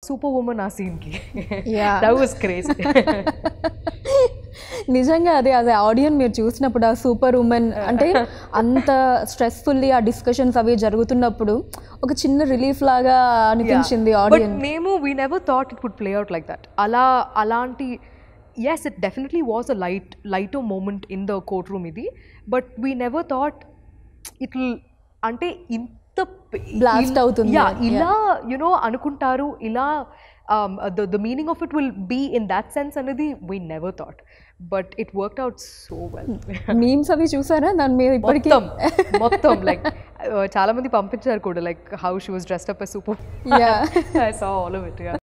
Super women ఆ సీన్కి. Yeah. That was crazy. నిజంగా అదే ఆడియన్ మీరు చూసినప్పుడు ఆ సూపర్ ఉమెన్ అంటే అంత స్ట్రెస్ఫుల్లీ ఆ డిస్కషన్స్ అవి జరుగుతున్నప్పుడు ఒక చిన్న రిలీఫ్ లాగా అనిపించింది బట్ ఆడియన్. మేము we never thought it would play out like that. అలాంటి yes, it definitely was a lighter moment in the courtroom idi, but we never thought it'll ante inta Blast అవుతుంది. ila anukuntaru ila the meaning of it will be in that sense anadi we never thought, but it worked out so well. Memes అవి చూసారా దాని మీద ఇప్పటికీ? మొత్తం like చాలా మంది పంపించారు కూడా, like how she was dressed up as super. Yeah. I saw all of it. Yeah.